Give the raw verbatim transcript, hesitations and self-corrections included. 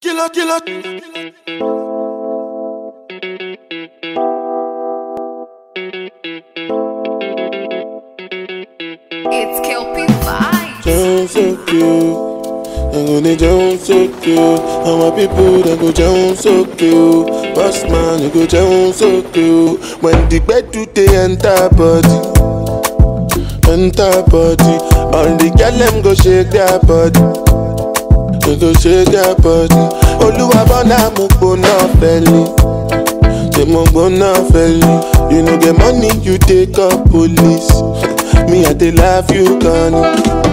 Killer, killer. It's Kelpie Vibes. Sound so cute. I'm gonna jump so cute. And my people they go jump so cute. Boss man, you go jump so cute. When the bed do they enter body, enter body. All the girl them go shake their body, they go shake their body. Oluwa bona mo gbona belly, they mo gbona belly. You no get money, you take up police. Me I dey love you, Connie.